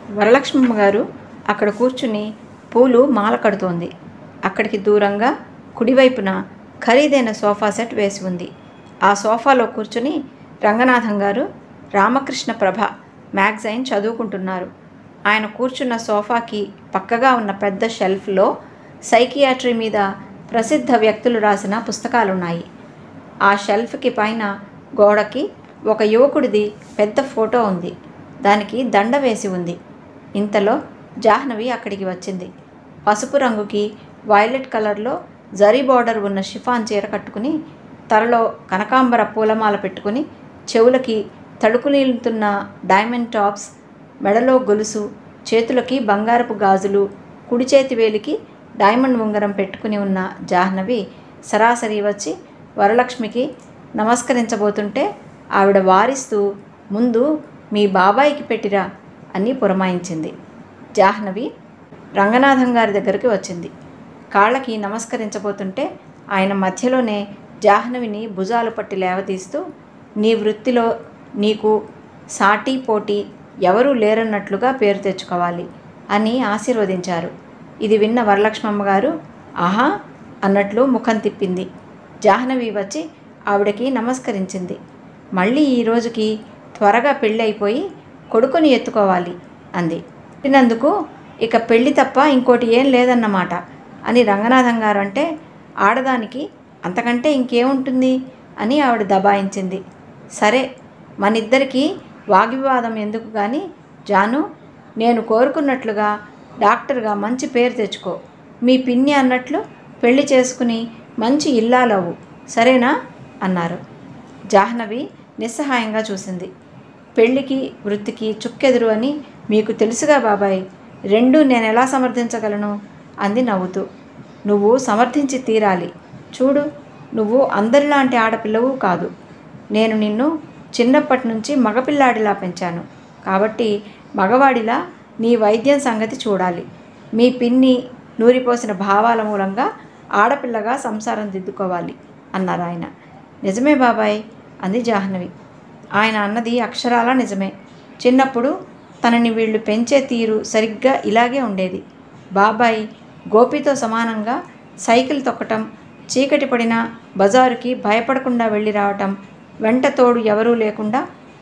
వరలక్ష్మమ్మ గారు అక్కడ కూర్చుని పూలు మాల కడుతోంది. అక్కడికి దూరంగా కుడివైపున ఖరీదైన సోఫా సెట్ వేసి ఉంది. ఆ సోఫాలో కూర్చుని రంగనాథం గారు రామకృష్ణ ప్రభ మ్యాగజైన్ చదువుకుంటున్నారు. ఆయన కూర్చున్న సోఫాకి పక్కగా ఉన్న పెద్ద షెల్ఫ్లో సైకియాట్రీ మీద ప్రసిద్ధ వ్యక్తులు రాసిన పుస్తకాలున్నాయి. ఆ షెల్ఫ్కి పైన గోడకి ఒక యువకుడిది పెద్ద ఫోటో ఉంది. దానికి దండ వేసి ఉంది. ఇంతలో జాహ్నవి అక్కడికి వచ్చింది. పసుపు రంగుకి వైలెట్ కలర్లో జరీ బోర్డర్ ఉన్న షిఫాన్ చీర కట్టుకుని, తలలో కనకాంబర పూలమాల పెట్టుకుని, చెవులకి తడుకునీలుతున్న డైమండ్ టాప్స్, మెడలో గొలుసు, చేతులకి బంగారపు గాజులు, కుడి చేతి వేలికి డైమండ్ ఉంగరం పెట్టుకుని ఉన్న జాహ్నవి సరాసరి వచ్చి వరలక్ష్మికి నమస్కరించబోతుంటే ఆవిడ వారిస్తూ, ముందు మీ బాబాయికి పెట్టిరా అని పురమాయించింది. జాహ్నవి రంగనాథం గారి దగ్గరికి వచ్చింది. కాళ్ళకి నమస్కరించబోతుంటే ఆయన మధ్యలోనే జాహ్నవిని భుజాలు పట్టి లేవతీస్తూ, నీ వృత్తిలో నీకు సాటి పోటీ ఎవరూ లేరన్నట్లుగా పేరు తెచ్చుకోవాలి అని ఆశీర్వదించారు. ఇది విన్న వరలక్ష్మమ్మ గారు ఆహా అన్నట్లు ముఖం తిప్పింది. జాహ్నవి వచ్చి ఆవిడకి నమస్కరించింది. మళ్ళీ ఈ రోజుకి త్వరగా పెళ్ళి అయిపోయి కొడుకుని ఎత్తుకోవాలి అంది. పుట్టినందుకు ఇక పెళ్ళి తప్ప ఇంకోటి ఏం లేదన్నమాట అని రంగనాథం గారు అంటే, ఆడదానికి అంతకంటే ఇంకేముంటుంది అని ఆవిడ దబాయించింది. సరే, మనిద్దరికీ వాగ్వివాదం ఎందుకు కానీ, జాను, నేను కోరుకున్నట్లుగా డాక్టర్గా మంచి పేరు తెచ్చుకో. మీ పిన్ని అన్నట్లు పెళ్లి చేసుకుని మంచి ఇల్లాలవు, సరేనా అన్నారు. జాహ్నవి నిస్సహాయంగా చూసింది. పెళ్ళికి వృత్తికి చుక్కెదురు అని మీకు తెలుసుగా బాబాయ్, రెండూ నేను ఎలా సమర్థించగలను అంది నవ్వుతూ. నువ్వు సమర్థించి తీరాలి. చూడు, నువ్వు అందరిలాంటి ఆడపిల్లవు కాదు. నేను నిన్ను చిన్నప్పటి నుంచి మగపిల్లాడిలా పెంచాను. కాబట్టి మగవాడిలా నీ వైద్యం సంగతి చూడాలి. మీ పిన్ని నూరిపోసిన భావాల మూలంగా ఆడపిల్లగా సంసారం దిద్దుకోవాలి అన్నారు ఆయన. నిజమే బాబాయ్ అంది జాహ్నవి. ఆయన అన్నది అక్షరాలా నిజమే. చిన్నప్పుడు తనని వీళ్ళు పెంచే తీరు సరిగ్గా ఇలాగే ఉండేది. బాబాయ్ గోపితో సమానంగా సైకిల్ తొక్కటం, చీకటి పడిన బజారుకి భయపడకుండా వెళ్ళి రావటం, వెంట తోడు ఎవరూ లేకుండా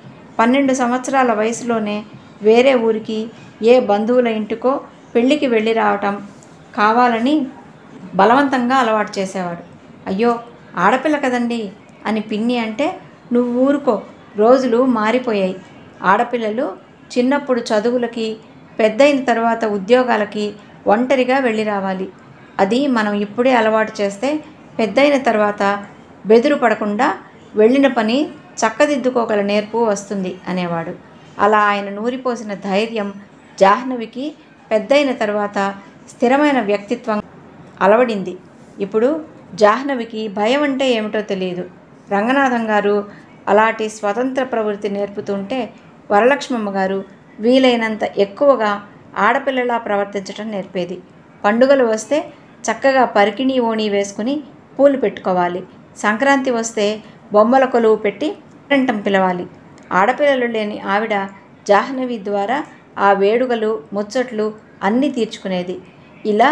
12 సంవత్సరాల వయసులోనే వేరే ఊరికి ఏ బంధువుల ఇంటికో పెళ్ళికి వెళ్ళి రావటం కావాలని బలవంతంగా అలవాటు చేసేవాడు. అయ్యో ఆడపిల్ల కదండి అని పిన్ని అంటే, నువ్వు ఊరుకో, రోజులు మారిపోయాయి. ఆడపిల్లలు చిన్నప్పుడు చదువులకి, పెద్దయిన తర్వాత ఉద్యోగాలకి ఒంటరిగా వెళ్ళి రావాలి. అది మనం ఇప్పుడే అలవాటు చేస్తే పెద్దయిన తర్వాత బెదురు పడకుండా వెళ్ళిన పని చక్కదిద్దుకోగల నేర్పు వస్తుంది అనేవాడు. అలా ఆయన నూరిపోసిన ధైర్యం జాహ్నవికి పెద్దయిన తర్వాత స్థిరమైన వ్యక్తిత్వం అలవడింది. ఇప్పుడు జాహ్నవికి భయం అంటే ఏమిటో తెలియదు. రంగనాథం గారు అలాంటి స్వతంత్ర ప్రవృత్తి నేర్పుతుంటే వరలక్ష్మమ్మ గారు వీలైనంత ఎక్కువగా ఆడపిల్లలా ప్రవర్తించడం నేర్పేది. పండుగలు వస్తే చక్కగా పరికిణీ ఓణి వేసుకుని పూలు పెట్టుకోవాలి. సంక్రాంతి వస్తే బొమ్మల కొలువు పెట్టి పేరంటం పిలవాలి. ఆడపిల్లలు లేని ఆవిడ జాహ్నవి ద్వారా ఆ వేడుకలు, ముచ్చట్లు అన్నీ తీర్చుకునేది. ఇలా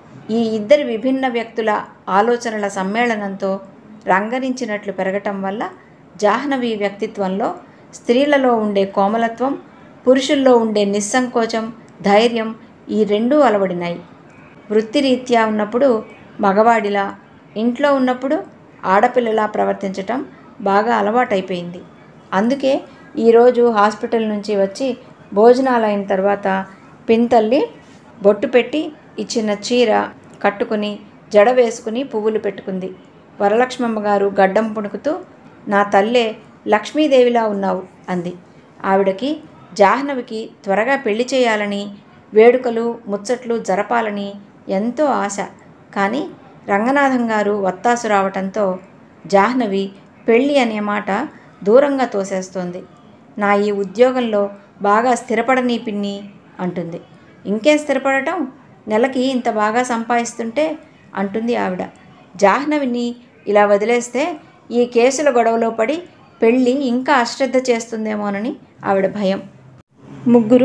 ఈ ఇద్దరి విభిన్న వ్యక్తుల ఆలోచనల సమ్మేళనంతో రంగరించినట్లు పెరగటం వల్ల జాహ్నవి వ్యక్తిత్వంలో స్త్రీలలో ఉండే కోమలత్వం, పురుషుల్లో ఉండే నిస్సంకోచం, ధైర్యం ఈ రెండూ అలవడినాయి. వృత్తిరీత్యా ఉన్నప్పుడు మగవాడిలా, ఇంట్లో ఉన్నప్పుడు ఆడపిల్లలా ప్రవర్తించటం బాగా అలవాటైపోయింది. అందుకే ఈరోజు హాస్పిటల్ నుంచి వచ్చి భోజనాలైన తర్వాత పింతల్లి బొట్టు పెట్టి ఇచ్చిన చీర కట్టుకుని జడ వేసుకుని పువ్వులు పెట్టుకుంది. వరలక్ష్మమ్మ గారు గడ్డం పుణుకుతూ, నా తల్లే లక్ష్మీదేవిలా ఉన్నావు అంది. ఆవిడకి జాహ్నవికి త్వరగా పెళ్లి చేయాలని, వేడుకలు ముచ్చట్లు జరపాలని ఎంతో ఆశ. కానీ రంగనాథం గారు వత్తాసు రావటంతో జాహ్నవి పెళ్ళి అనే మాట దూరంగా తోసేస్తోంది. నా ఈ ఉద్యోగంలో బాగా స్థిరపడని పిన్ని అంటుంది. ఇంకేం స్థిరపడటం, నెలకి ఇంత బాగా సంపాదిస్తుంటే అంటుంది ఆవిడ. జాహ్నవిని ఇలా వదిలేస్తే ఈ కేసుల గొడవలో పడి పెళ్ళి ఇంకా అశ్రద్ధ చేస్తుందేమోనని ఆవిడ భయం. ముగ్గురు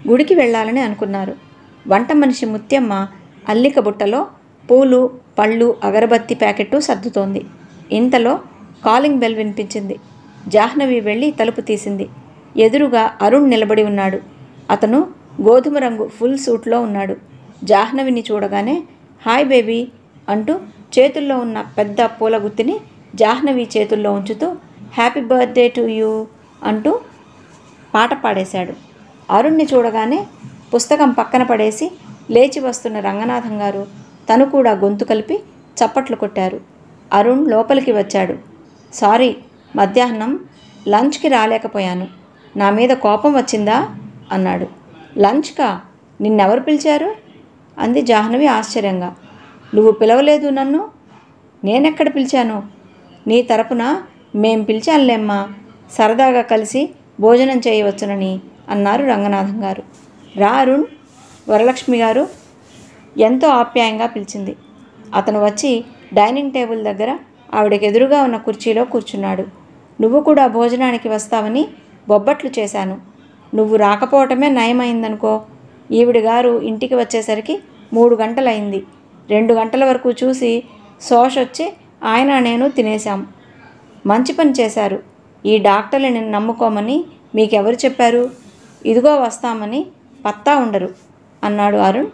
గుడికి వెళ్ళాలని అనుకున్నారు. వంట మనిషి ముత్యమ్మ అల్లిక బుట్టలో పూలు, పళ్ళు, అగరబత్తి ప్యాకెట్టు సర్దుతోంది. ఇంతలో కాలింగ్ బెల్ వినిపించింది. జాహ్నవి వెళ్ళి తలుపు తీసింది. ఎదురుగా అరుణ్ నిలబడి ఉన్నాడు. అతను గోధుమ రంగు ఫుల్ సూట్లో ఉన్నాడు. జాహ్నవిని చూడగానే హాయ్ బేబీ అంటూ చేతుల్లో ఉన్న పెద్ద పూల గుత్తిని జాహ్నవి చేతుల్లో ఉంచుతూ హ్యాపీ బర్త్డే టు యూ అంటూ పాట పాడేశాడు. అరుణ్ని చూడగానే పుస్తకం పక్కన పడేసి లేచి వస్తున్న రంగనాథం గారు తను కూడా గొంతు కలిపి చప్పట్లు కొట్టారు. అరుణ్ లోపలికి వచ్చాడు. సారీ, మధ్యాహ్నం లంచ్కి రాలేకపోయాను. నా మీద కోపం వచ్చిందా అన్నాడు. లంచ్కా? నిన్నెవరు పిలిచారు అంది జాహ్నవి ఆశ్చర్యంగా. నువ్వు పిలవలేదు నన్ను. నేనెక్కడ పిలిచాను? నీ తరపున మేం పిలిచానులేమ్మా, సరదాగా కలిసి భోజనం చేయవచ్చునని అన్నారు రంగనాథం గారు. రా అరుణ్, వరలక్ష్మి గారు ఎంతో ఆప్యాయంగా పిలిచింది. అతను వచ్చి డైనింగ్ టేబుల్ దగ్గర ఆవిడకి ఎదురుగా ఉన్న కుర్చీలో కూర్చున్నాడు. నువ్వు కూడా భోజనానికి వస్తావని బొబ్బట్లు చేశాను. నువ్వు రాకపోవటమే నయమైందనుకో. ఈవిడ గారు ఇంటికి వచ్చేసరికి 3 గంటలైంది. 2 గంటల వరకు చూసి శోషొచ్చి ఆయన నేను తినేశాం. మంచి పని చేశారు. ఈ డాక్టర్ని నమ్ముకోమని మీకెవరు చెప్పారు? ఇదిగో వస్తామని పత్తా ఉండరు అన్నాడు అరుణ్.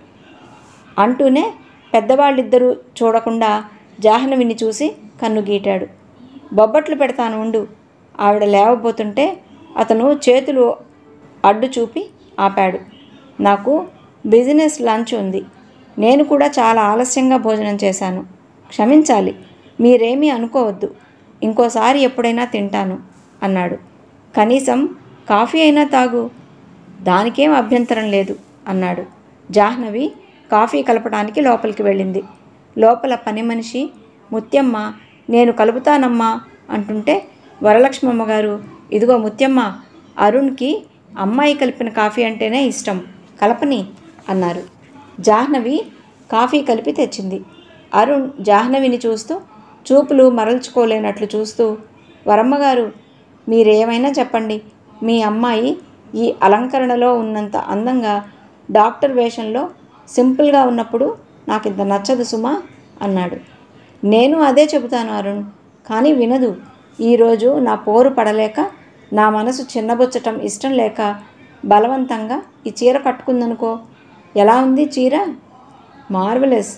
అంటూనే పెద్దవాళ్ళిద్దరూ చూడకుండా జాహ్నవిని చూసి కన్ను గీటాడు. బొబ్బట్లు పెడతాను ఉండు. ఆవిడ లేవబోతుంటే అతను చేతులు అడ్డు చూపి ఆపాడు. నాకు బిజినెస్ లంచ్ ఉంది. నేను కూడా చాలా ఆలస్యంగా భోజనం చేశాను. క్షమించాలి, మీరేమీ అనుకోవద్దు. ఇంకోసారి ఎప్పుడైనా తింటాను అన్నాడు. కనీసం కాఫీ అయినా తాగు. దానికేం అభ్యంతరం లేదు అన్నాడు. జాహ్నవి కాఫీ కలపడానికి లోపలికి వెళ్ళింది. లోపల పని మనిషి ముత్యమ్మ నేను కలుపుతానమ్మా అంటుంటే వరలక్ష్మమ్మ గారు ఇదిగో ముత్యమ్మ, అరుణ్కి అమ్మాయి కలిపిన కాఫీ అంటేనే ఇష్టం, కలపని అన్నారు. జాహ్నవి కాఫీ కలిపి తెచ్చింది. అరుణ్ జాహ్నవిని చూస్తూ చూపులు మరల్చుకోలేనట్లు చూస్తూ వరమ్మగారు మీరేమైనా చెప్పండి, మీ అమ్మాయి ఈ అలంకరణలో ఉన్నంత అందంగా డాక్టర్ వేషంలో సింపుల్గా ఉన్నప్పుడు నాకు ఇంత నచ్చదు సుమా అన్నాడు. నేను అదే చెబుతాను అరుణ్, కానీ వినదు. ఈరోజు నా పోరు పడలేక, నా మనసు చిన్నబుచ్చటం ఇష్టం లేక బలవంతంగా ఈ చీర కట్టుకుందనుకో. ఎలా ఉంది చీర? మార్వెలస్.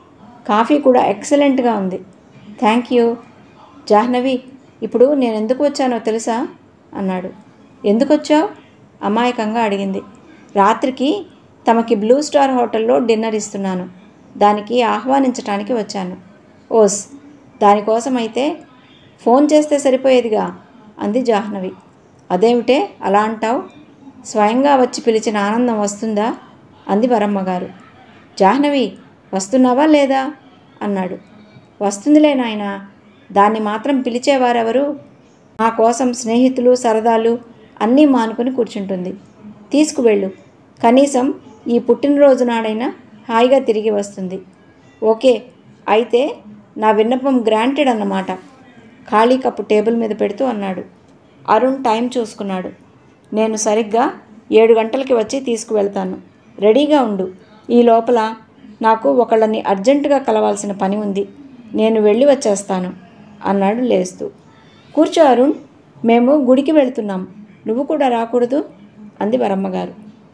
కాఫీ కూడా ఎక్సలెంట్గా ఉంది. Thank you. జాహ్నవి, ఇప్పుడు నేను ఎందుకు వచ్చానో తెలుసా అన్నాడు. ఎందుకు వచ్చావు అమాయకంగా అడిగింది. రాత్రికి తమకి బ్లూ స్టార్ హోటల్లో డిన్నర్ ఇస్తున్నాను, దానికి ఆహ్వానించటానికి వచ్చాను. ఓస్, దానికోసమైతే ఫోన్ చేస్తే సరిపోయేదిగా అంది జాహ్నవి. అదేమిటే అలా అంటావు? స్వయంగా వచ్చి పిలిచిన ఆనందం వస్తుందా అంది వరమ్మగారు. జాహ్నవి, వస్తున్నావా లేదా అన్నాడు. వస్తుందిలే నాయనా, దాన్ని మాత్రం పిలిచేవారెవరు? మా కోసం స్నేహితులు సరదాలు అన్నీ మానుకొని కూర్చుంటుంది. తీసుకువెళ్ళు, కనీసం ఈ పుట్టినరోజు నాడైనా హాయిగా తిరిగి వస్తుంది. ఓకే, అయితే నా విన్నపం గ్రాంటెడ్ అన్నమాట. ఖాళీ కప్పు టేబుల్ మీద పెడుతూ అన్నాడు. అరుణ్ టైం చూసుకున్నాడు. నేను సరిగ్గా 7 గంటలకి వచ్చి తీసుకువెళ్తాను, రెడీగా ఉండు. ఈ లోపల నాకు ఒకళ్ళని అర్జెంటుగా కలవాల్సిన పని ఉంది, నేను వెళ్ళి వచ్చేస్తాను అన్నాడు లేస్తూ. కూర్చో అరుణ్, మేము గుడికి వెళ్తున్నాం, నువ్వు కూడా రాకూడదు అంది వరమ్మగారు.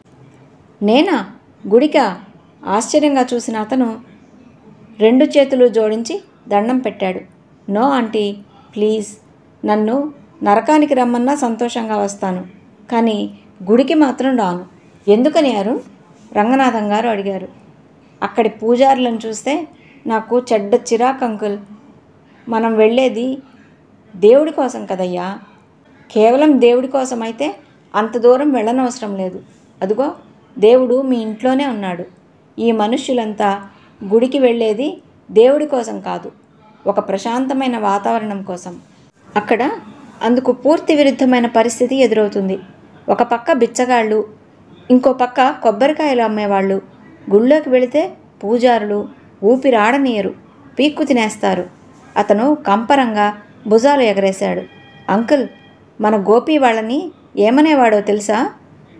నేనా? గుడికా? ఆశ్చర్యంగా చూసిన అతను 2 చేతులు జోడించి దండం పెట్టాడు. నో ఆంటీ, ప్లీజ్, నన్ను నరకానికి రమ్మన్నా సంతోషంగా వస్తాను, కానీ గుడికి మాత్రం రాను. ఎందుకని అరుణ్? రంగనాథం గారు అడిగారు. అక్కడి పూజారులను చూస్తే నాకు చెడ్డ చిరాకు అంకుల్. మనం వెళ్ళేది దేవుడి కోసం కదయ్యా. కేవలం దేవుడి కోసం అయితే అంత దూరం వెళ్ళనవసరం లేదు. అదిగో దేవుడు మీ ఇంట్లోనే ఉన్నాడు. ఈ మనుష్యులంతా గుడికి వెళ్ళేది దేవుడి కోసం కాదు, ఒక ప్రశాంతమైన వాతావరణం కోసం. అక్కడ అందుకు పూర్తి విరుద్ధమైన పరిస్థితి ఎదురవుతుంది. ఒక పక్క బిచ్చగాళ్ళు, ఇంకో పక్క కొబ్బరికాయలు అమ్మేవాళ్ళు. గుళ్ళోకి వెళితే పూజారులు ఊపిరాడనీయరు, పీక్కు తినేస్తారు. అతను కంపరంగా భుజాలు ఎగరేశాడు. అంకుల్, మన గోపి వాళ్ళని ఏమనేవాడో తెలుసా?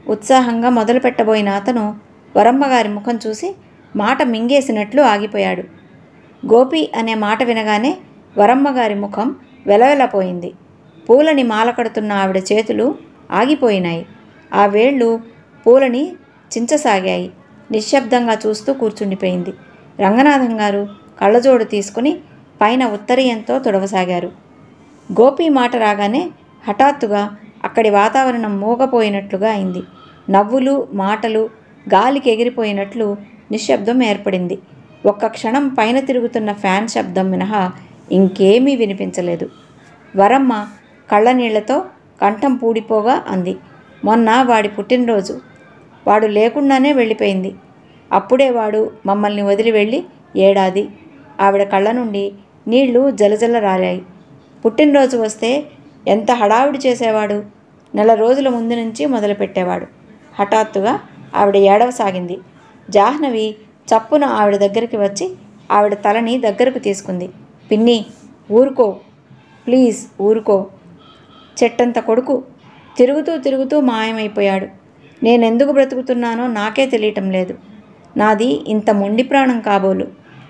ఉత్సాహంగా మొదలుపెట్టబోయిన అతను వరమ్మగారి ముఖం చూసి మాట మింగేసినట్లు ఆగిపోయాడు. గోపి అనే మాట వినగానే వరమ్మగారి ముఖం వెలవెలపోయింది. పూలని మాల కడుతున్న ఆవిడ చేతులు ఆగిపోయినాయి. ఆ వేళ్ళు పూలని చించసాగాయి. నిశ్శబ్దంగా చూస్తూ కూర్చుండిపోయింది. రంగనాథం గారు కళ్ళజోడు తీసుకుని పైన ఉత్తరీయంతో తుడవసాగారు. గోపి మాట రాగానే హఠాత్తుగా అక్కడి వాతావరణం మూగపోయినట్లుగా అయింది. నవ్వులు, మాటలు గాలికి ఎగిరిపోయినట్లు నిశ్శబ్దం ఏర్పడింది. ఒక్క క్షణం పైన తిరుగుతున్న ఫ్యాన్ శబ్దం మినహా ఇంకేమీ వినిపించలేదు. వరమ్మ కళ్ళనీళ్లతో కంఠం పూడిపోగా అంది, మొన్న వాడి పుట్టినరోజు. వాడు లేకుండానే వెళ్ళిపోయింది. అప్పుడే వాడు మమ్మల్ని వదిలి వెళ్ళి ఏడాది. ఆవిడ కళ్ళ నుండి నీళ్లు జలజల రాలాయి. పుట్టినరోజు వస్తే ఎంత హడావిడి చేసేవాడు. నెల రోజుల ముందు నుంచి మొదలుపెట్టేవాడు. హఠాత్తుగా ఆవిడ ఏడవసాగింది. జాహ్నవి చప్పున ఆవిడ దగ్గరికి వచ్చి ఆవిడ తలని దగ్గరకు తీసుకుంది. పిన్ని, ఊరుకో, ప్లీజ్ ఊరుకో. చెట్టంత కొడుకు తిరుగుతూ తిరుగుతూ మాయమైపోయాడు. నేనెందుకు బ్రతుకుతున్నానో నాకే తెలియటం లేదు. నాది ఇంత మొండి ప్రాణం కాబోలు.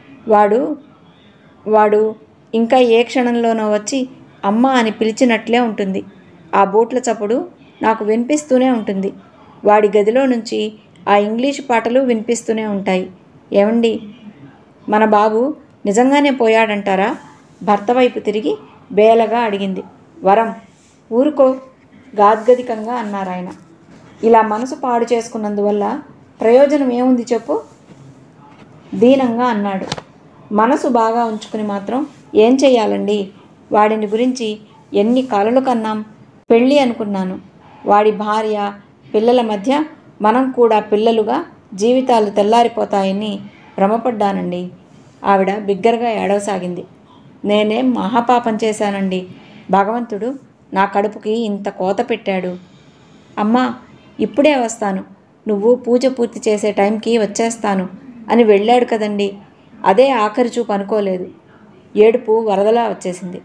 వాడు ఇంకా ఏ క్షణంలోనో వచ్చి అమ్మ అని పిలిచినట్లే ఉంటుంది. ఆ బూట్ల చప్పుడు నాకు వినిపిస్తూనే ఉంటుంది. వాడి గదిలో నుంచి ఆ ఇంగ్లీషు పాటలు వినిపిస్తూనే ఉంటాయి. ఏమండి, మన బాబు నిజంగానే పోయాడంటారా? భర్త వైపు తిరిగి బేలగా అడిగింది. వరం, ఊరుకో, గాద్గదికంగా అన్నారాయన. ఇలా మనసు పాడు చేసుకున్నందువల్ల ప్రయోజనం ఏముంది చెప్పు? దీనంగా అన్నాడు. మనసు బాగా ఉంచుకుని మాత్రం ఏం చెయ్యాలండి? వాడిని గురించి ఎన్ని కలలు కన్నాం. పెళ్ళి అనుకున్నాను. వాడి భార్య పిల్లల మధ్య మనం కూడా పిల్లలుగా జీవితాలు తెల్లారిపోతాయని భ్రమపడ్డానండి. ఆవిడ బిగ్గరగా ఏడవసాగింది. నేనేం మహాపాపం చేశానండి. భగవంతుడు నా కడుపుకి ఇంత కోత పెట్టాడు. అమ్మా, ఇప్పుడే వస్తాను, నువ్వు పూజ పూర్తి చేసే టైంకి వచ్చేస్తాను అని వెళ్ళాడు కదండి. అదే ఆఖరి చూపు అనుకోలేదు. ఏడుపు వరదలా వచ్చేసింది.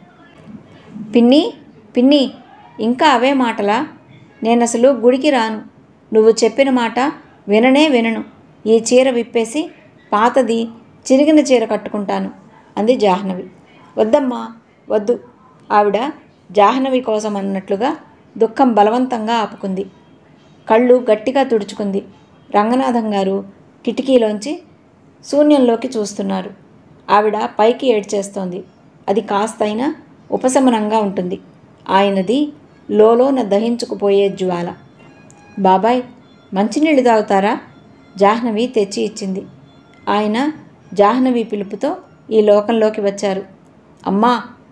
పిన్ని, పిన్ని, ఇంకా అవే మాటలా? నేనసలు గుడికి రాను. నువ్వు చెప్పిన మాట విననే వినను. ఈ చీర విప్పేసి పాతది చిరిగిన చీర కట్టుకుంటాను అంది జాహ్నవి. వద్దమ్మా, వద్దు. ఆవిడ జాహ్నవి కోసం అన్నట్లుగా దుఃఖం బలవంతంగా ఆపుకుంది. కళ్ళు గట్టిగా తుడుచుకుంది. రంగనాథం గారు కిటికీలోంచి శూన్యంలోకి చూస్తున్నారు. ఆవిడ పైకి ఏడ్చేస్తోంది. అది కాస్తైనా ఉపశమనంగా ఉంటుంది. ఆయనది లోలోన దహించుకుపోయే జ్వాల. బాబాయ్, మంచినీళ్ళు తాగుతారా? జాహ్నవి తెచ్చి ఇచ్చింది. ఆయన జాహ్నవి పిలుపుతో ఈ లోకంలోకి వచ్చారు. అమ్మా,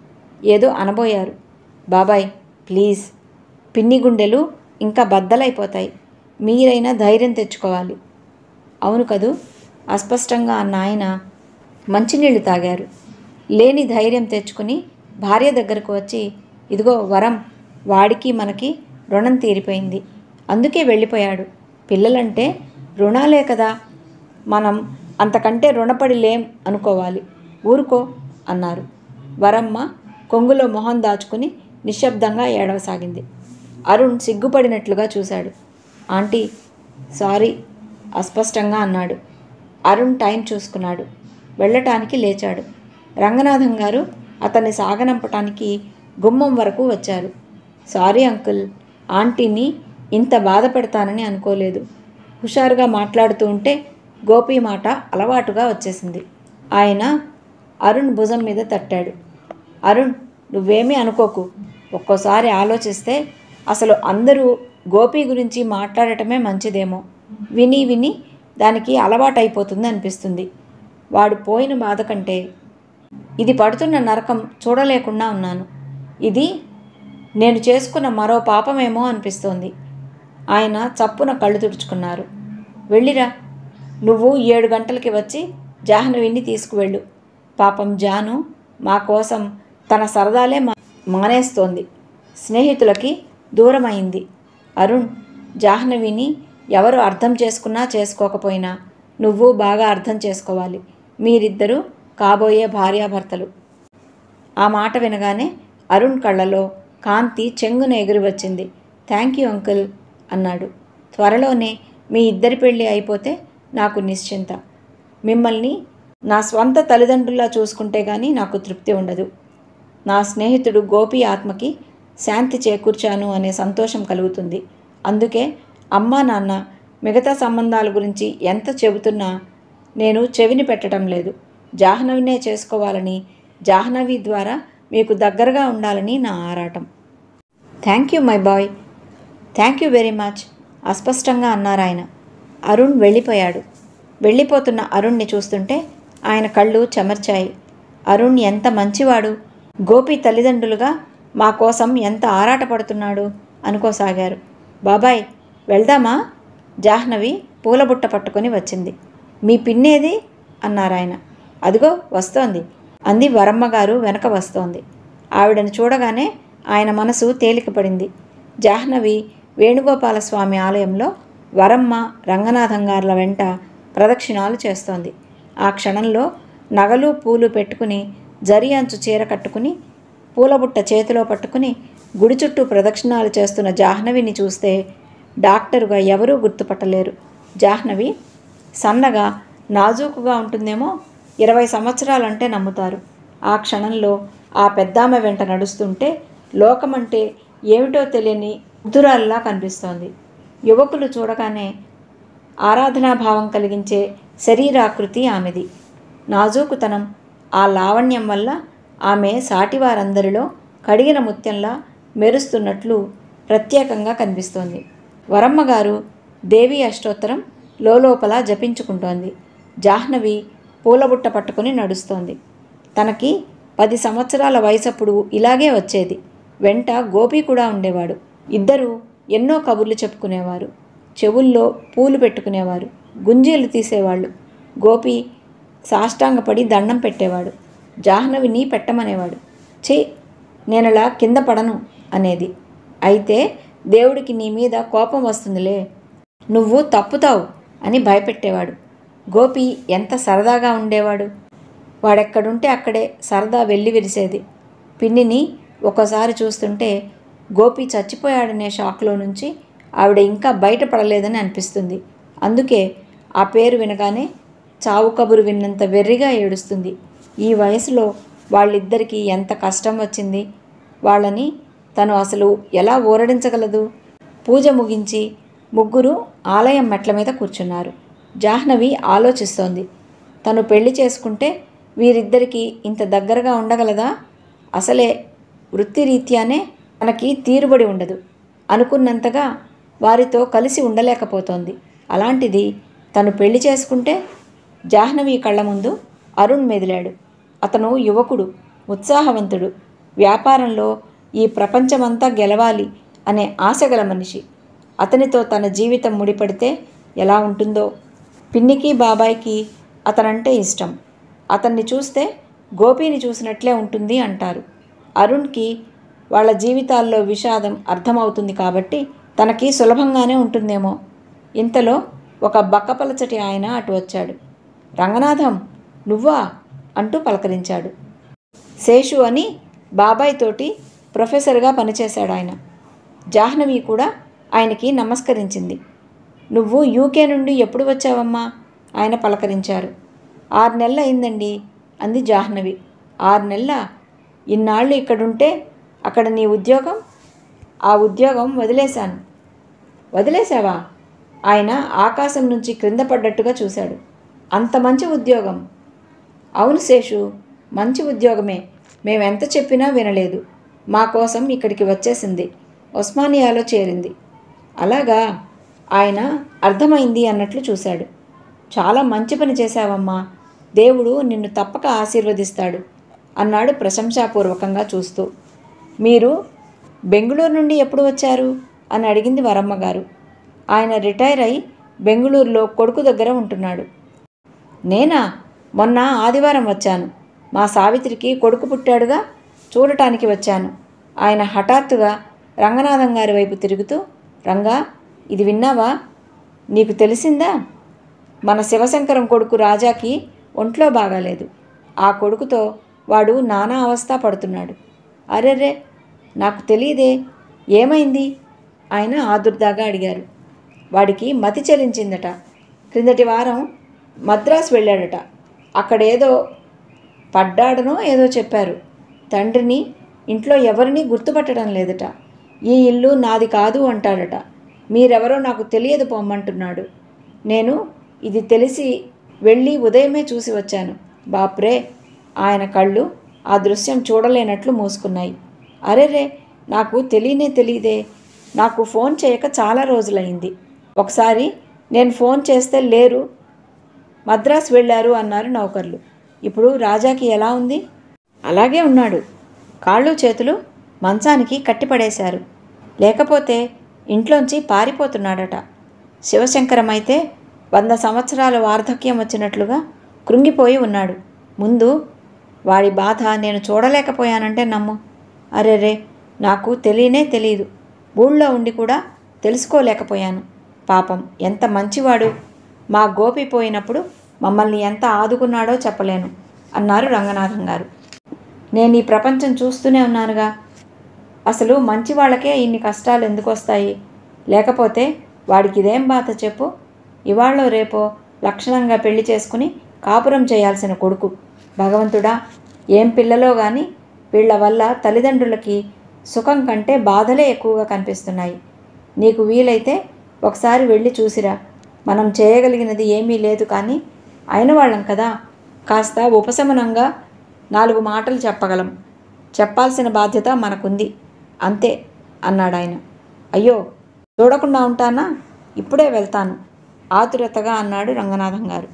ఏదో అనబోయారు. బాబాయ్, ప్లీజ్. పిన్ని గుండెలు ఇంకా బద్దలైపోతాయి. మీరైనా ధైర్యం తెచ్చుకోవాలి. అవును కదూ, అస్పష్టంగా అన్న ఆయన మంచినీళ్ళు తాగారు. లేని ధైర్యం తెచ్చుకుని భార్య దగ్గరకు వచ్చి, ఇదిగో వరం, వాడికి మనకి రుణం తీరిపోయింది. అందుకే వెళ్ళిపోయాడు. పిల్లలంటే రుణాలే కదా. మనం అంతకంటే రుణపడి లేం అనుకోవాలి. ఊరుకో అన్నారు. వరమ్మ కొంగులో మొహం దాచుకుని నిశ్శబ్దంగా ఏడవసాగింది. అరుణ్ సిగ్గుపడినట్లుగా చూశాడు. ఆంటీ, సారీ అస్పష్టంగా అన్నాడు. అరుణ్ టైం చూసుకున్నాడు. వెళ్ళటానికి లేచాడు. రంగనాథం గారు అతన్ని సాగనంపటానికి గుమ్మం వరకు వచ్చారు. సారీ అంకుల్, ఆంటీని ఇంత బాధ పెడతానని అనుకోలేదు. హుషారుగా మాట్లాడుతూ ఉంటే గోపి మాట అలవాటుగా వచ్చేసింది. ఆయన అరుణ్ భుజం మీద తట్టాడు. అరుణ్, నువ్వేమీ అనుకోకు. ఒక్కోసారి ఆలోచిస్తే అసలు అందరూ గోపి గురించి మాట్లాడటమే మంచిదేమో. విని విని దానికి అలవాటైపోతుంది అనిపిస్తుంది. వాడు పోయిన బాధ కంటే ఇది పడుతున్న నరకం చూడలేకుండా ఉన్నాను. ఇది నేను చేసుకున్న మరో పాపమేమో అనిపిస్తోంది. ఆయన చప్పున కళ్ళు తుడుచుకున్నారు. వెళ్ళిరా. నువ్వు 7 గంటలకి వచ్చి జాహ్నవిని తీసుకువెళ్ళు. పాపం జాను మా కోసం తన సరదాలే మానేస్తోంది. స్నేహితులకి దూరమైంది. అరుణ్, జాహ్నవిని ఎవరు అర్థం చేసుకున్నా చేసుకోకపోయినా నువ్వు బాగా అర్థం చేసుకోవాలి. మీరిద్దరూ కాబోయే భార్యాభర్తలు. ఆ మాట వినగానే అరుణ్ కళ్ళలో కాంతి చెంగున ఎగిరి వచ్చింది. థ్యాంక్ యూ అంకుల్ అన్నాడు. త్వరలోనే మీ ఇద్దరి పెళ్ళి అయిపోతే నాకు నిశ్చింత. మిమ్మల్ని నా స్వంత తల్లిదండ్రుల్లా చూసుకుంటే గానీ నాకు తృప్తి ఉండదు. నా స్నేహితుడు గోపి ఆత్మకి శాంతి చేకూర్చాను అనే సంతోషం కలుగుతుంది. అందుకే అమ్మా నాన్న మిగతా సంబంధాల గురించి ఎంత చెబుతున్నా నేను చెవిని పెట్టడం లేదు. జాహ్నవినే చేసుకోవాలని, జాహ్నవి ద్వారా మీకు దగ్గరగా ఉండాలని నా ఆరాటం. Thank you my boy, thank you very much అస్పష్టంగా అన్నారాయన. అరుణ్ వెళ్ళిపోయాడు. వెళ్ళిపోతున్న అరుణ్ని చూస్తుంటే ఆయన కళ్ళు చెమర్చాయి. అరుణ్ ఎంత మంచివాడు, గోపి తల్లిదండ్రులుగా మా కోసం ఎంత ఆరాటపడుతున్నాడు అనుకోసాగారు. బాబాయ్ వెళ్దామా? జాహ్నవి పూలబుట్ట పట్టుకొని వచ్చింది. మీ పిన్నేది అన్నారాయన. అదిగో వస్తోంది అంది వరమ్మగారు వెనక వస్తోంది. ఆవిడను చూడగానే ఆయన మనసు తేలికపడింది. జాహ్నవి వేణుగోపాలస్వామి ఆలయంలో వరమ్మ రంగనాథం గార్ల వెంట ప్రదక్షిణాలు చేస్తోంది. ఆ క్షణంలో నగలు పూలు పెట్టుకుని జరి అంచు చీర కట్టుకుని పూలబుట్ట చేతిలో పట్టుకుని గుడి చుట్టూ ప్రదక్షిణాలు చేస్తున్న జాహ్నవిని చూస్తే డాక్టరుగా ఎవరూ గుర్తుపట్టలేరు. జాహ్నవి సన్నగా నాజూకుగా ఉంటుందేమో, 20 సంవత్సరాలంటే నమ్ముతారు. ఆ క్షణంలో ఆ పెద్దామె వెంట నడుస్తుంటే లోకమంటే ఏమిటో తెలియని ముద్దురాల్లా కనిపిస్తోంది. యువకులు చూడగానే ఆరాధనాభావం కలిగించే శరీరాకృతి ఆమెది. నాజూకుతనం, ఆ లావణ్యం వల్ల ఆమె సాటివారందరిలో కడిగిన ముత్యంలా మెరుస్తున్నట్లు ప్రత్యేకంగా కనిపిస్తోంది. వరమ్మగారు దేవీ అష్టోత్తరం లోపల జపించుకుంటోంది. జాహ్నవి పూలబుట్ట పట్టుకుని నడుస్తోంది. తనకి 10 సంవత్సరాల వయసప్పుడు ఇలాగే వచ్చేది. వెంట గోపి కూడా ఉండేవాడు. ఇద్దరూ ఎన్నో కబుర్లు చెప్పుకునేవారు. చెవుల్లో పూలు పెట్టుకునేవారు, గుంజీలు తీసేవాళ్ళు. గోపి సాష్టాంగపడి దండం పెట్టేవాడు. జాహ్నవిని పెట్టమనేవాడు. ఛీ, నేనలా కింద పడను అనేది. అయితే దేవుడికి నీ మీద కోపం వస్తుందిలే, నువ్వు తప్పుతావు అని భయపెట్టేవాడు. గోపి ఎంత సరదాగా ఉండేవాడు. వాడెక్కడుంటే అక్కడే సరదా వెళ్ళి విరిసేది. పిన్నిని ఒకసారి చూస్తుంటే గోపి చచ్చిపోయాడనే షాక్లో నుంచి ఆవిడ ఇంకా బయటపడలేదని అనిపిస్తుంది. అందుకే ఆ పేరు వినగానే చావు కబురు విన్నంత వెర్రిగా ఏడుస్తుంది. ఈ వయసులో వాళ్ళిద్దరికీ ఎంత కష్టం వచ్చింది. వాళ్ళని తను అసలు ఎలా ఊరడించగలదు? పూజ ముగించి ముగ్గురు ఆలయం మెట్ల మీద కూర్చున్నారు. జాహ్నవి ఆలోచిస్తోంది. తను పెళ్లి చేసుకుంటే వీరిద్దరికీ ఇంత దగ్గరగా ఉండగలదా? అసలే వృత్తిరీత్యానే తనకి తీరుబడి ఉండదు. అనుకున్నంతగా వారితో కలిసి ఉండలేకపోతోంది. అలాంటిది తను పెళ్లి చేసుకుంటే? జాహ్నవి కళ్ళ ముందు అరుణ్ మెదిలాడు. అతను యువకుడు, ఉత్సాహవంతుడు, వ్యాపారంలో ఈ ప్రపంచమంతా గెలవాలి అనే ఆశగల మనిషి. అతనితో తన జీవితం ముడిపడితే ఎలా ఉంటుందో. పిన్నికి బాబాయ్కి అతనంటే ఇష్టం. అతన్ని చూస్తే గోపిని చూసినట్లే ఉంటుంది అంటారు. అరుణ్కి వాళ్ళ జీవితాల్లో విషాదం అర్థమవుతుంది కాబట్టి తనకి సులభంగానే ఉంటుందేమో. ఇంతలో ఒక బక్కపలచటి ఆయన అటు వచ్చాడు. రంగనాథం, నువ్వా అంటూ పలకరించాడు. శేషు అని బాబాయ్ తోటి ప్రొఫెసర్గా పనిచేశాడు ఆయన. జాహ్నవి కూడా ఆయనకి నమస్కరించింది. నువ్వు యూకే నుండి ఎప్పుడు వచ్చావమ్మా? ఆయన పలకరించారు. 6 నెలలు అయిందండి అంది జాహ్నవి. 6 నెలల? ఇన్నాళ్ళు ఇక్కడుంటే అక్కడ నీ ఉద్యోగం? ఆ ఉద్యోగం వదిలేశాను. వదిలేశావా? ఆయన ఆకాశం నుంచి క్రింద పడ్డట్టుగా చూశాడు. అంత మంచి ఉద్యోగం? అవును శేషు, మంచి ఉద్యోగమే. మేమెంత చెప్పినా వినలేదు. మా కోసం ఇక్కడికి వచ్చేసింది. ఉస్మానియాలో చేరింది. అలాగా? ఆయన అర్థమైంది అన్నట్లు చూశాడు. చాలా మంచి పని చేశావమ్మా, దేవుడు నిన్ను తప్పక ఆశీర్వదిస్తాడు అన్నాడు ప్రశంసాపూర్వకంగా చూస్తూ. మీరు బెంగుళూరు నుండి ఎప్పుడు వచ్చారు అని అడిగింది వరమ్మగారు. ఆయన రిటైర్ అయి బెంగుళూరులో కొడుకు దగ్గర ఉంటున్నాడు. నేనా? మొన్న ఆదివారం వచ్చాను. మా సావిత్రికి కొడుకు పుట్టాడుగా, చూడటానికి వచ్చాను. ఆయన హఠాత్తుగా రంగనాథం గారి వైపు తిరుగుతూ, రంగా, ఇది విన్నావా? నీకు తెలిసిందా? మన శివశంకరం కొడుకు రాజాకి ఒంట్లో బాగాలేదు. ఆ కొడుకుతో వాడు నానా అవస్థ పడుతున్నాడు. అరెర్రే, నాకు తెలియదే, ఏమైంది? ఆయన ఆదుర్దాగా అడిగారు. వాడికి మతి చెలించిందట. క్రిందటి వారం మద్రాసు వెళ్ళాడట. అక్కడేదో పడ్డాడనో ఏదో చెప్పారు. తండ్రిని, ఇంట్లో ఎవరినీ గుర్తుపట్టడం లేదట. ఈ ఇల్లు నాది కాదు అంటాడట. మీరెవరో నాకు తెలియదు పొమ్మంటున్నాడు. నేను ఇది తెలిసి వెళ్ళి ఉదయమే చూసి వచ్చాను. బాప్రే! ఆయన కళ్ళు ఆ దృశ్యం చూడలేనట్లు మూసుకున్నాయి. అరెరే, నాకు తెలియదే. నాకు ఫోన్ చేయక చాలా రోజులైంది. ఒకసారి నేను ఫోన్ చేస్తే లేరు, మద్రాసు వెళ్ళారు అన్నారు నౌకర్లు. ఇప్పుడు రాజాకి ఎలా ఉంది? అలాగే ఉన్నాడు. కాళ్ళు చేతులు మంచానికి కట్టిపడేశారు. లేకపోతే ఇంట్లోంచి పారిపోతున్నాడట. శివశంకరమైతే 100 సంవత్సరాల వార్ధక్యం వచ్చినట్లుగా కృంగిపోయి ఉన్నాడు. ముందు వాడి బాధ నేను చూడలేకపోయానంటే నమ్ము. అరెరే, నాకు తెలియదు. ఊళ్ళో ఉండి కూడా తెలుసుకోలేకపోయాను. పాపం, ఎంత మంచివాడు. మా గోపి పోయినప్పుడు మమ్మల్ని ఎంత ఆదుకున్నాడో చెప్పలేను అన్నారు రంగనాథం గారు. నేను ఈ ప్రపంచం చూస్తూనే ఉన్నానుగా. అసలు మంచి వాళ్ళకే ఇన్ని కష్టాలు ఎందుకు వస్తాయి? లేకపోతే వాడికి ఇదేం బాధ చెప్పు? ఇవాళ్ళో రేపో లక్షణంగా పెళ్లి చేసుకుని కాపురం చేయాల్సిన కొడుకు. భగవంతుడా, ఏం పిల్లలో కానీ వీళ్ల వల్ల తల్లిదండ్రులకి సుఖం కంటే బాధలే ఎక్కువగా కనిపిస్తున్నాయి. నీకు వీలైతే ఒకసారి వెళ్ళి చూసిరా. మనం చేయగలిగినది ఏమీ లేదు, కానీ అయిన వాళ్ళం కదా, కాస్త ఉపశమనంగా 4 మాటలు చెప్పగలం. చెప్పాల్సిన బాధ్యత మనకుంది, అంతే అన్నాడాయన. అయ్యో, చూడకుండా ఉంటానా? ఇప్పుడే వెళ్తాను ఆతురతగా అన్నాడు రంగనాథం గారు.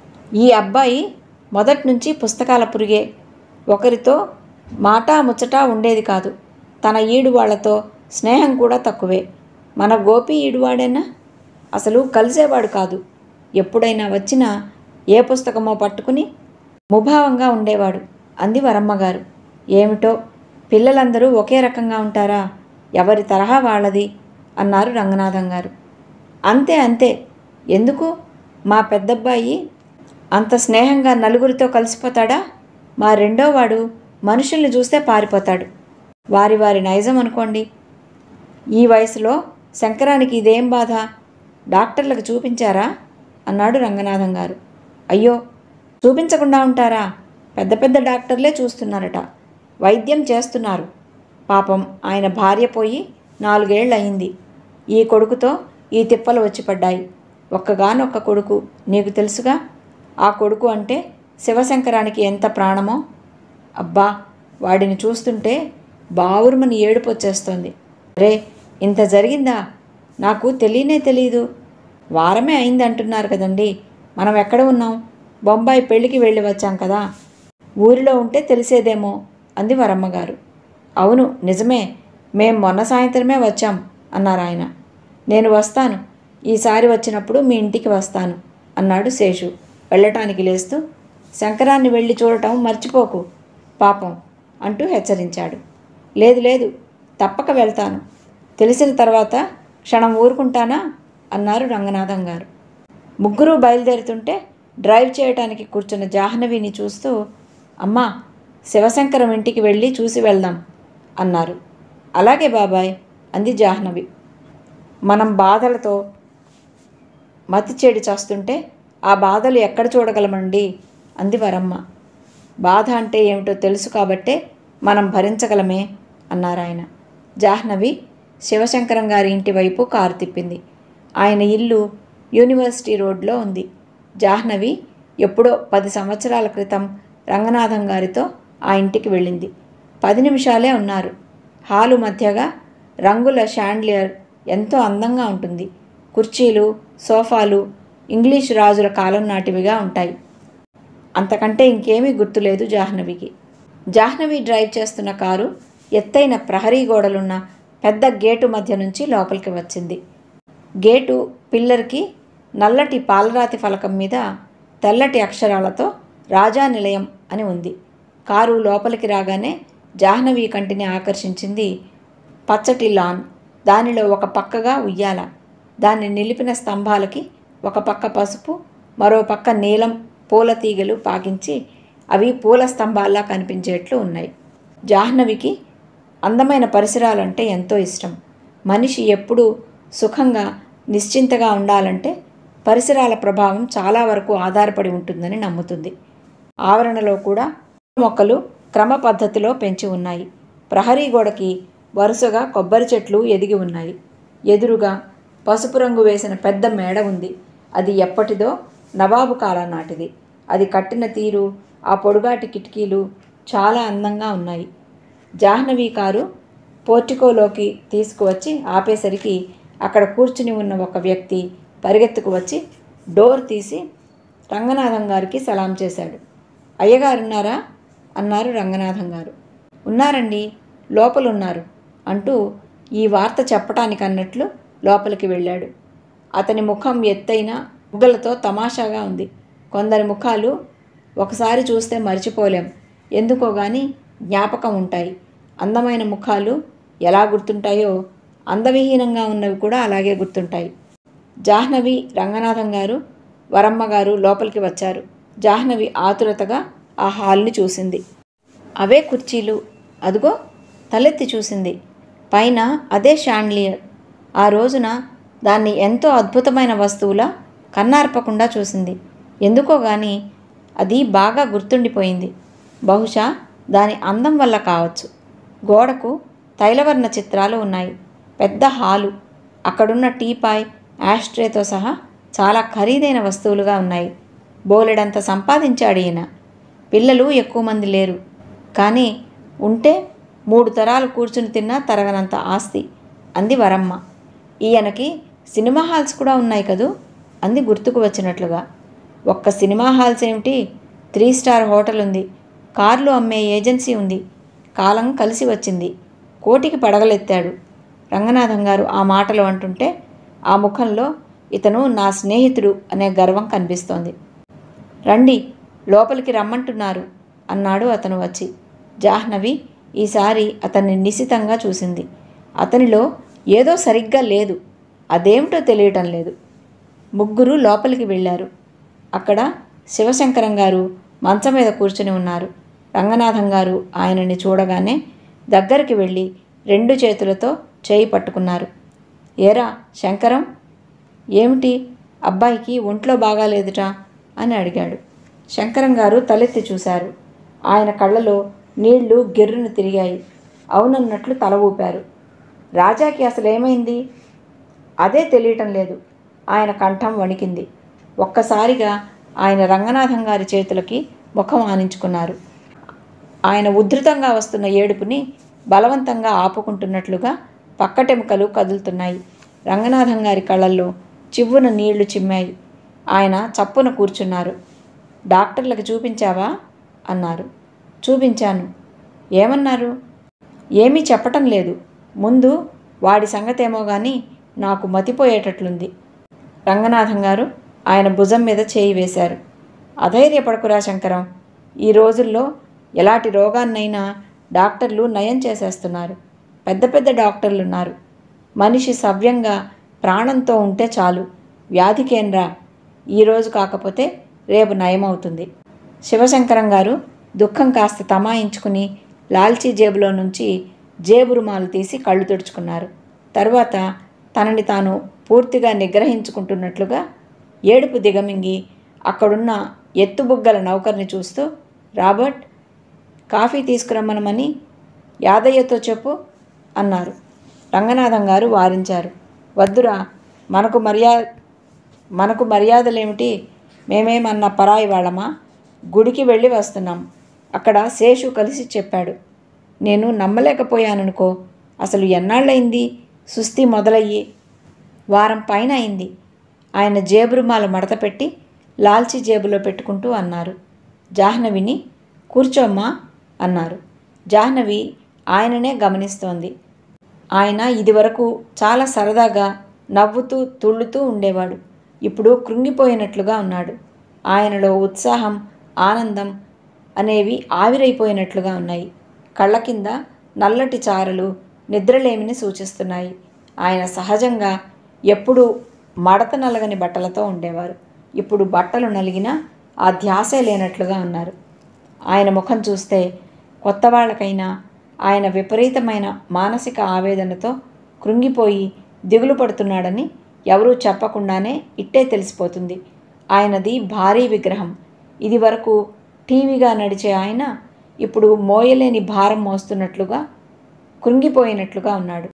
ఈ అబ్బాయి మొదటి నుంచి పుస్తకాల పురిగే. ఒకరితో మాటా ముచ్చటా ఉండేది కాదు. తన ఈడు వాళ్లతో స్నేహం కూడా తక్కువే. మన గోపి ఈడువాడేనా? అసలు కలిసేవాడు కాదు. ఎప్పుడైనా వచ్చినా ఏ పుస్తకమో పట్టుకుని ముభావంగా ఉండేవాడు అంది వరమ్మగారు. ఏమిటో, పిల్లలందరూ ఒకే రకంగా ఉంటారా? ఎవరి తరహా వాళ్ళది అన్నారు రంగనాథం గారు. అంతే. ఎందుకు? మా పెద్దబ్బాయి అంత స్నేహంగా నలుగురితో కలిసిపోతాడా? మా రెండోవాడు మనుషుల్ని చూస్తే పారిపోతాడు. వారి నైజం అనుకోండి. ఈ వయసులో శంకరానికి ఇదేం బాధ? డాక్టర్లకు చూపించారా అన్నాడు రంగనాథం గారు. అయ్యో, చూపించకుండా ఉంటారా? పెద్ద డాక్టర్లే చూస్తున్నారట, వైద్యం చేస్తున్నారు. పాపం, ఆయన భార్య పోయి 4 ఏళ్ళు అయింది. ఈ కొడుకుతో ఈ తిప్పలు వచ్చి పడ్డాయి. ఒక్కగానొక్క కొడుకు, నీకు తెలుసుగా. ఆ కొడుకు అంటే శివశంకరానికి ఎంత ప్రాణమో. అబ్బా, వాడిని చూస్తుంటే బావురుమని ఏడుపు వచ్చేస్తోంది. రే, ఇంత జరిగిందా? నాకు తెలియదు. వారమే అయింది అంటున్నారు కదండి. మనం ఎక్కడ ఉన్నాం? బొంబాయి పెళ్ళికి వెళ్ళి వచ్చాం కదా. ఊరిలో ఉంటే తెలిసేదేమో అంది వరమ్మగారు. అవును, నిజమే. మేం మొన్న సాయంత్రమే వచ్చాం అన్నారు ఆయన. నేను వస్తాను, ఈసారి వచ్చినప్పుడు మీ ఇంటికి వస్తాను అన్నాడు శేషు వెళ్ళటానికి లేస్తూ. శంకరాన్ని వెళ్ళి చూడటం మర్చిపోకు పాపం అంటూ హెచ్చరించాడు. లేదు, తప్పక వెళ్తాను. తెలిసిన తర్వాత క్షణం ఊరుకుంటానా అన్నారు రంగనాథం గారు. ముగ్గురు బయలుదేరుతుంటే డ్రైవ్ చేయటానికి కూర్చున్న జాహ్నవిని చూస్తూ, అమ్మా, శివశంకరం ఇంటికి వెళ్ళి చూసి వెళ్దాం అన్నారు. అలాగే బాబాయ్ అంది జాహ్నవి. మనం బాధలతో మతి చెడి చేస్తుంటే ఆ బాధలు ఎక్కడ చూడగలమండి అంది వరమ్మ. బాధ అంటే ఏమిటో తెలుసు కాబట్టే మనం భరించగలమే అన్నారాయన. జాహ్నవి శివశంకరం గారి ఇంటి వైపు కారు తిప్పింది. ఆయన ఇల్లు యూనివర్సిటీ రోడ్లో ఉంది. జాహ్నవి ఎప్పుడో 10 సంవత్సరాల క్రితం రంగనాథం గారితో ఆ ఇంటికి వెళ్ళింది. 10 నిమిషాలే ఉన్నారు. హాలు మధ్యగా రంగుల షాండ్లియర్ ఎంతో అందంగా ఉంటుంది. కుర్చీలు, సోఫాలు ఇంగ్లీష్ రాజుల కాలం నాటివిగా ఉంటాయి. అంతకంటే ఇంకేమీ గుర్తులేదు జాహ్నవికి. జాహ్నవి డ్రైవ్ చేస్తున్న కారు ఎత్తైన ప్రహరీ గోడలున్న పెద్ద గేటు మధ్య నుంచి లోపలికి వచ్చింది. గేటు పిల్లర్కి నల్లటి పాలరాతి ఫలకం మీద తెల్లటి అక్షరాలతో రాజా నిలయం అని ఉంది. కారు లోపలికి రాగానే జాహ్నవి కంటిని ఆకర్షించింది పచ్చటి లాన్. దానిలో ఒక పక్కగా ఉయ్యాల. దాన్ని నిలిపిన స్తంభాలకి ఒక పక్క పసుపు, మరో పక్క నీలం పూల తీగలు పాకించి అవి పూల స్తంభాల్లా కనిపించేట్లు ఉన్నాయి. జాహ్నవికి అందమైన పరిసరాలంటే ఎంతో ఇష్టం. మనిషి ఎప్పుడూ సుఖంగా నిశ్చింతగా ఉండాలంటే పరిసరాల ప్రభావం చాలా వరకు ఆధారపడి ఉంటుందని నమ్ముతుంది. ఆవరణలో కూడా మొక్కలు క్రమ పద్ధతిలో పెంచి ఉన్నాయి. ప్రహరీ గోడకి వరుసగా కొబ్బరి చెట్లు ఎదిగి ఉన్నాయి. ఎదురుగా పసుపు రంగు వేసిన పెద్ద మేడ ఉంది. అది ఎప్పటిదో నవాబు కాలం నాటిది. అది కట్టిన తీరు, ఆ పొడుగాటి కిటికీలు చాలా అందంగా ఉన్నాయి. జాహ్నవి కారు పోర్టికోలోకి తీసుకువచ్చి ఆపేసరికి అక్కడ కూర్చుని ఉన్న ఒక వ్యక్తి పరిగెత్తుకు వచ్చి డోర్ తీసి రంగనాథం గారికి సలాం చేశాడు. అయ్యగారున్నారా అన్నారు రంగనాథం గారు. ఉన్నారండి, లోపలున్నారు అంటూ ఈ వార్త చెప్పటానికన్నట్లు లోపలికి వెళ్ళాడు. అతని ముఖం ఎత్తైన బుగ్గలతో తమాషాగా ఉంది. కొందరి ముఖాలు ఒకసారి చూస్తే మర్చిపోలేం, ఎందుకో గాని జ్ఞాపకం ఉంటాయి. అందమైన ముఖాలు ఎలా గుర్తుంటాయో అందవిహీనంగా ఉన్నవి కూడా అలాగే గుర్తుంటాయి. జాహ్నవి, రంగనాథం గారు, వరమ్మ గారు లోపలికి వచ్చారు. జాహ్నవి ఆతురతగా ఆ హాల్ని చూసింది. అవే కుర్చీలు, అదుగో తలెత్తి చూసింది. పైన అదే షాండ్లియర్. ఆ రోజున దాన్ని ఎంతో అద్భుతమైన వస్తువులా కన్నార్పకుండా చూసింది. ఎందుకో గాని అది బాగా గుర్తుండిపోయింది. బహుశా దాని అందం వల్ల కావచ్చు. గోడకు తైలవర్ణ చిత్రాలు ఉన్నాయి. పెద్ద హాలు, అక్కడున్న టీపాయ్, యాష్ట్రేతో సహా చాలా ఖరీదైన వస్తువులుగా ఉన్నాయి. బోలెడంత సంపాదించాడు ఈయన. పిల్లలు ఎక్కువ మంది లేరు, కానీ ఉంటే 3 తరాలు కూర్చుని తిన్నా తరగనంత ఆస్తి అంది వరమ్మ. ఈయనకి సినిమా హాల్స్ కూడా ఉన్నాయి కదూ అంది గుర్తుకు వచ్చినట్లుగా. ఒక్క సినిమా హాల్స్ ఏమిటి, 3 స్టార్ హోటల్ ఉంది, కార్లు అమ్మే ఏజెన్సీ ఉంది. కాలం కలిసి వచ్చింది. కోటికి పడగలెత్తాడు. రంగనాథం గారు ఆ మాటలు అంటుంటే ఆ ముఖంలో ఇతను నా స్నేహితుడు అనే గర్వం కనిపిస్తోంది. రండి, లోపలికి రమ్మంటున్నారు అన్నాడు అతను వచ్చి. జాహ్నవి ఈసారి అతన్ని నిశితంగా చూసింది. అతనిలో ఏదో సరిగ్గా లేదు, అదేమిటో తెలియటం లేదు. ముగ్గురు లోపలికి వెళ్ళారు. అక్కడ శివశంకరం గారు మంచం మీద కూర్చుని ఉన్నారు. రంగనాథం గారు ఆయనని చూడగానే దగ్గరికి వెళ్ళి 2 చేతులతో చేయి పట్టుకున్నారు. ఏరా శంకరం, ఏమిటి, అబ్బాయికి ఒంట్లో బాగాలేదుటా అని అడిగాడు. శంకరం గారు తలెత్తి చూశారు. ఆయన కళ్ళలో నీళ్లు గిర్రును తిరిగాయి. అవునన్నట్లు తల ఊపారు. రాజాకి అసలేమైంది? అదే తెలియటం లేదు. ఆయన కంఠం వణికింది. ఒక్కసారిగా ఆయన రంగనాథం గారి చేతులకి ముఖం ఆనించుకున్నారు. ఆయన ఉధృతంగా వస్తున్న ఏడుపుని బలవంతంగా ఆపుకుంటున్నట్లుగా పక్కటెముకలు కదులుతున్నాయి. రంగనాథం గారి కళ్ళల్లో చివ్వున నీళ్లు చిమ్మాయి. ఆయన చప్పున కూర్చున్నారు. డాక్టర్లకు చూపించావా అన్నారు. చూపించాను. ఏమన్నారు? ఏమీ చెప్పటం లేదు. ముందు వాడి సంగతేమో కానీ నాకు మతిపోయేటట్లుంది. రంగనాథం గారు ఆయన భుజం మీద చేయి వేశారు. అధైర్యపడకురా శంకరం, ఈ రోజుల్లో ఎలాంటి రోగాన్నైనా డాక్టర్లు నయం చేసేస్తున్నారు. పెద్ద పెద్ద డాక్టర్లున్నారు. మనిషి సవ్యంగా ప్రాణంతో ఉంటే చాలు. వ్యాధికేంరా, ఈరోజు కాకపోతే రేపు నయమవుతుంది. శివశంకరం గారు దుఃఖం కాస్త తమాయించుకుని లాల్చీ జేబులో నుంచి జేబు రుమాలు తీసి కళ్ళు తుడుచుకున్నారు. తరువాత తనని తాను పూర్తిగా నిగ్రహించుకుంటున్నట్లుగా ఏడుపు దిగమింగి అక్కడున్న ఎత్తుబుగ్గల నౌకర్ని చూస్తూ, రాబర్ట్, కాఫీ తీసుకురమ్మనమని యాదయ్యతో చెప్పు అన్నారు. రంగనాథం గారు వారించారు. వద్దురా, మనకు మర్యాదలేమిటి? మేమేమన్నా పరాయి వాళ్ళమా? గుడికి వెళ్ళి వస్తున్నాం. అక్కడ శేషు కలిసి చెప్పాడు. నేను నమ్మలేకపోయాననుకో. అసలు ఎన్నాళ్ళయింది సుస్థి మొదలయ్యి? వారం పైన అయింది. ఆయన జేబురుమాలు మడతపెట్టి లాల్చీ జేబులో పెట్టుకుంటూ అన్నారు. జాహ్నవిని కూర్చోమ్మా అన్నారు. జాహ్నవి ఆయననే గమనిస్తోంది. ఆయన ఇదివరకు చాలా సరదాగా నవ్వుతూ తుళ్ళుతూ ఉండేవాడు. ఇప్పుడు కృంగిపోయినట్లుగా ఉన్నాడు. ఆయనలో ఉత్సాహం, ఆనందం అనేవి ఆవిరైపోయినట్లుగా ఉన్నాయి. కళ్ళ కింద నల్లటి చారలు నిద్రలేమిని సూచిస్తున్నాయి. ఆయన సహజంగా ఎప్పుడూ మడత నలగని బట్టలతో ఉండేవారు. ఇప్పుడు బట్టలు నలిగినా ఆ ధ్యాసే లేనట్లుగా ఉన్నారు. ఆయన ముఖం చూస్తే కొత్త వాళ్ళకైనా ఆయన విపరీతమైన మానసిక ఆవేదనతో కృంగిపోయి దిగులు పడుతున్నాడని ఎవరూ చెప్పకుండానే ఇట్టే తెలిసిపోతుంది. ఆయనది భారీ విగ్రహం. ఇది వరకు టీవీగా నడిచే ఆయన ఇప్పుడు మోయలేని భారం మోస్తున్నట్లుగా, కృంగిపోయినట్లుగా ఉన్నాడు.